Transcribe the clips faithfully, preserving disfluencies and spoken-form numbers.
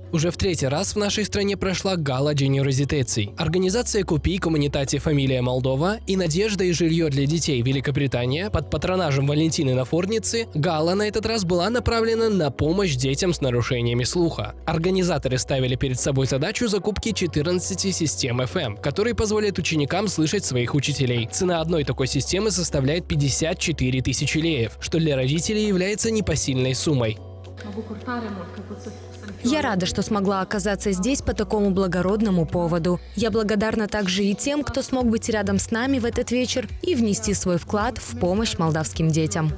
Уже в третий раз в нашей стране прошла гала Generositetsy. Организация «Купи Коммунитати Фамилия Молдова» и «Надежда и жилье для детей Великобритания» под патронажем Валентины Нафорницы гала на этот раз была направлена на помощь детям с нарушениями слуха. Организаторы ставили перед собой задачу закупки четырнадцати систем эф эм, которые позволят ученикам слышать своих учителей. Цена одной такой системы составляет пятьдесят четыре тысячи леев, что для родителей является непосильной суммой. Я рада, что смогла оказаться здесь по такому благородному поводу. Я благодарна также и тем, кто смог быть рядом с нами в этот вечер и внести свой вклад в помощь молдавским детям.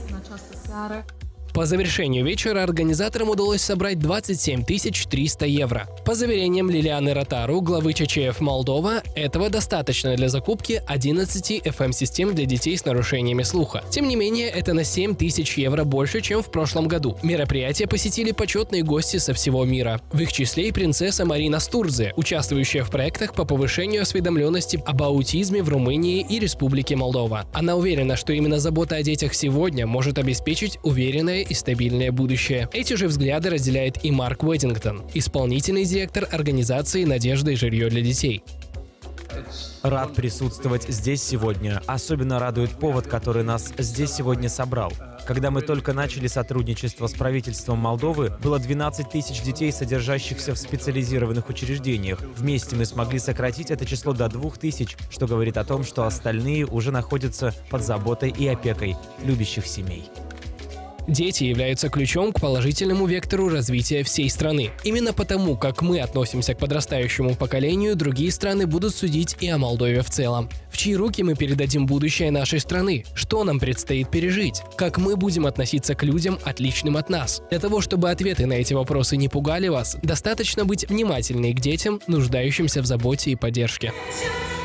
По завершению вечера организаторам удалось собрать двадцать семь тысяч триста евро. По заверениям Лилианы Ротару, главы Че Че Эф Молдова, этого достаточно для закупки одиннадцати эф эм-систем для детей с нарушениями слуха. Тем не менее, это на семь тысяч евро больше, чем в прошлом году. Мероприятие посетили почетные гости со всего мира. В их числе и принцесса Марина Стурзе, участвующая в проектах по повышению осведомленности об аутизме в Румынии и Республике Молдова. Она уверена, что именно забота о детях сегодня может обеспечить уверенное и стабильное будущее. Эти же взгляды разделяет и Марк Уэддингтон, исполнительный директор организации «Надежда и жилье для детей». Рад присутствовать здесь сегодня. Особенно радует повод, который нас здесь сегодня собрал. Когда мы только начали сотрудничество с правительством Молдовы, было двенадцать тысяч детей, содержащихся в специализированных учреждениях. Вместе мы смогли сократить это число до двух тысяч, что говорит о том, что остальные уже находятся под заботой и опекой любящих семей. Дети являются ключом к положительному вектору развития всей страны. Именно потому, как мы относимся к подрастающему поколению, другие страны будут судить и о Молдове в целом. В чьи руки мы передадим будущее нашей страны? Что нам предстоит пережить? Как мы будем относиться к людям, отличным от нас? Для того, чтобы ответы на эти вопросы не пугали вас, достаточно быть внимательной к детям, нуждающимся в заботе и поддержке.